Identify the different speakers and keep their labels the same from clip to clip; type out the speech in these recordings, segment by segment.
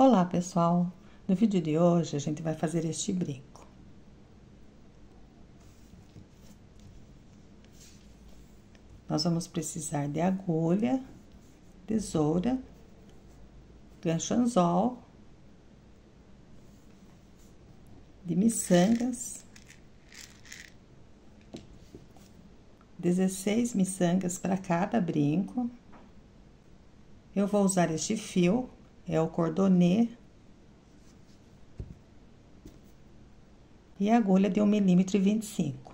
Speaker 1: Olá, pessoal! No vídeo de hoje, a gente vai fazer este brinco. Nós vamos precisar de agulha, tesoura, gancho anzol, de miçangas, 16 miçangas para cada brinco. Eu vou usar este fio, é o cordonê, e a agulha de 1,25 mm.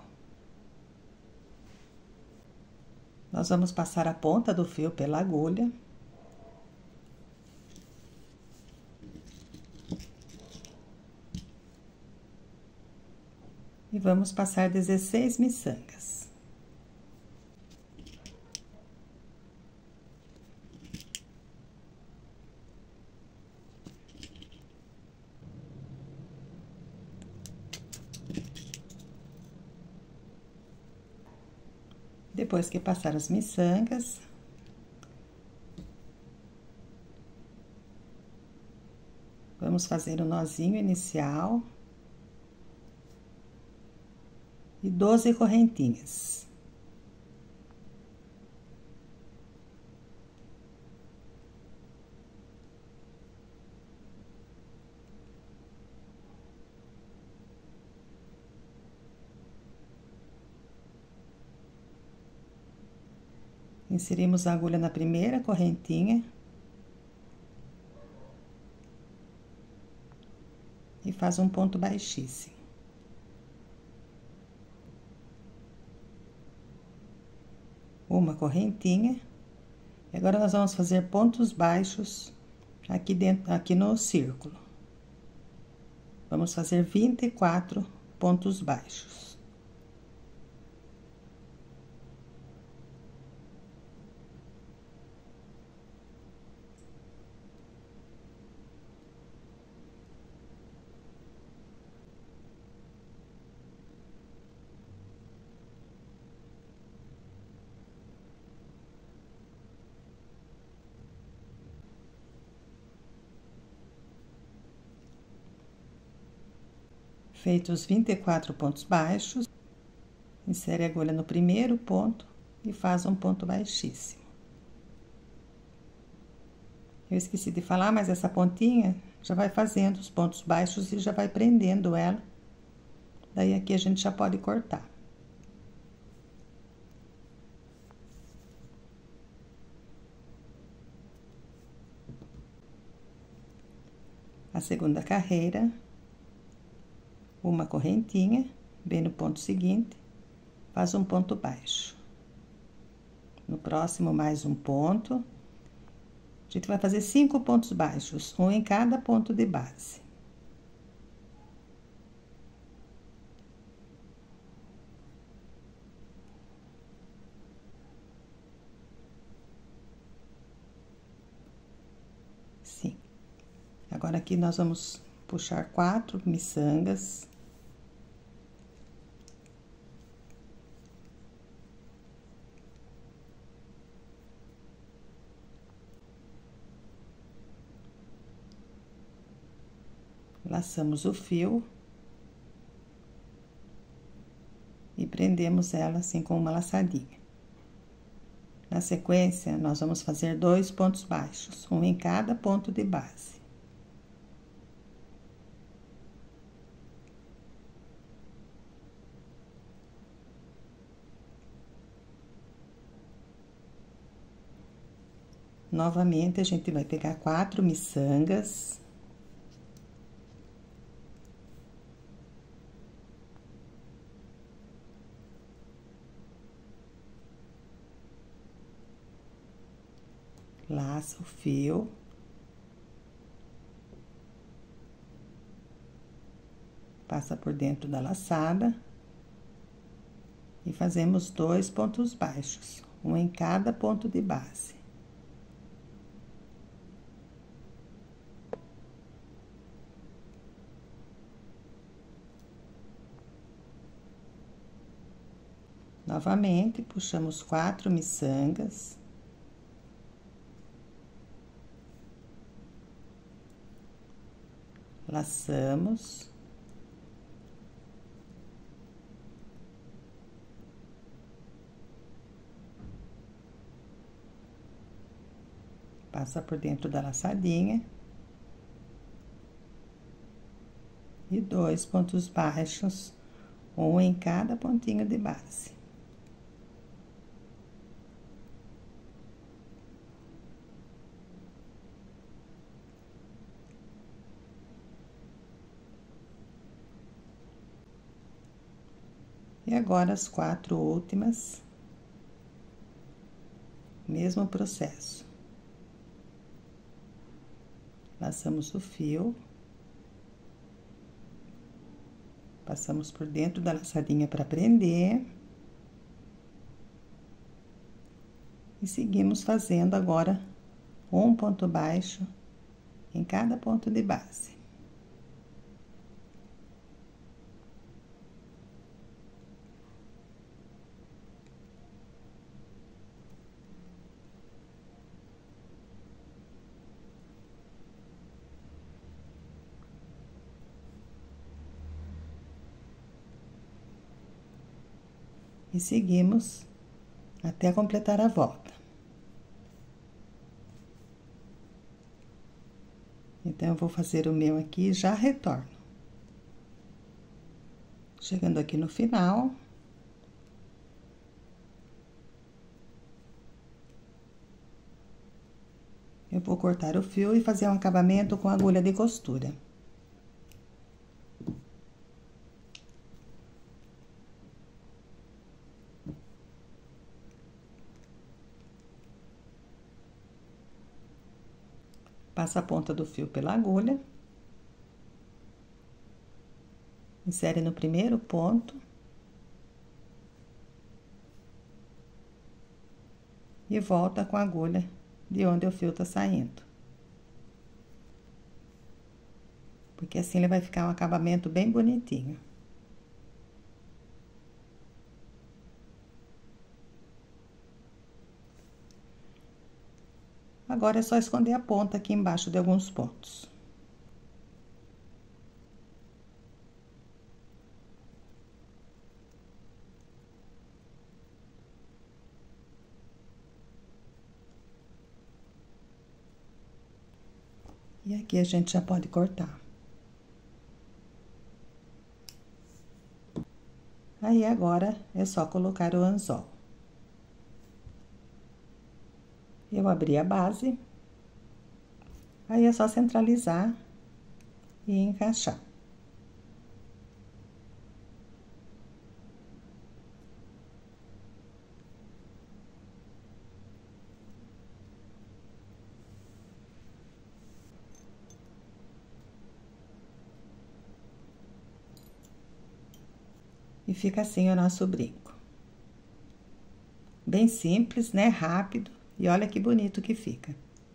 Speaker 1: Nós vamos passar a ponta do fio pela agulha. E vamos passar 16 miçangas. Depois que passar as miçangas, vamos fazer o nozinho inicial e 12 correntinhas. Inserimos a agulha na primeira correntinha e faz um ponto baixíssimo. Uma correntinha. E agora nós vamos fazer pontos baixos aqui dentro, aqui no círculo. Vamos fazer 24 pontos baixos. Feitos os 24 pontos baixos, insere a agulha no primeiro ponto e faz um ponto baixíssimo. Eu esqueci de falar, mas essa pontinha já vai fazendo os pontos baixos e já vai prendendo ela. Daí aqui a gente já pode cortar. A segunda carreira, uma correntinha, bem no ponto seguinte, faz um ponto baixo. No próximo, mais um ponto. A gente vai fazer 5 pontos baixos, um em cada ponto de base. Sim. Agora, aqui nós vamos puxar 4 miçangas. Laçamos o fio e prendemos ela assim com uma laçadinha. Na sequência, nós vamos fazer 2 pontos baixos, um em cada ponto de base. Novamente, a gente vai pegar 4 miçangas. Laça o fio. Passa por dentro da laçada. E fazemos 2 pontos baixos, um em cada ponto de base. Novamente, puxamos 4 miçangas. laçamos. Passa por dentro da laçadinha. E 2 pontos baixos, um em cada pontinho de base. E agora as 4 últimas, mesmo processo. Laçamos o fio. Passamos por dentro da laçadinha para prender. E seguimos fazendo agora um ponto baixo em cada ponto de base. E seguimos até completar a volta. Então, eu vou fazer o meu aqui e já retorno. Chegando aqui no final. Eu vou cortar o fio e fazer um acabamento com agulha de costura. Passa a ponta do fio pela agulha. Insere no primeiro ponto. E volta com a agulha de onde o fio tá saindo. Porque assim ele vai ficar um acabamento bem bonitinho. Agora é só esconder a ponta aqui embaixo de alguns pontos. E aqui a gente já pode cortar. Aí, agora, é só colocar o anzol. Eu abri a base. Aí, é só centralizar e encaixar. E fica assim o nosso brinco. Bem simples, né? Rápido. E olha que bonito que fica.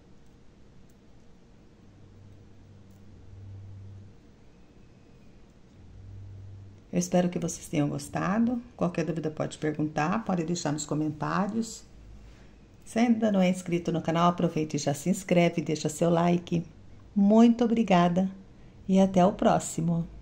Speaker 1: Eu espero que vocês tenham gostado. Qualquer dúvida pode perguntar, pode deixar nos comentários. Se ainda não é inscrito no canal, aproveite e já se inscreve, deixa seu like. Muito obrigada e até o próximo.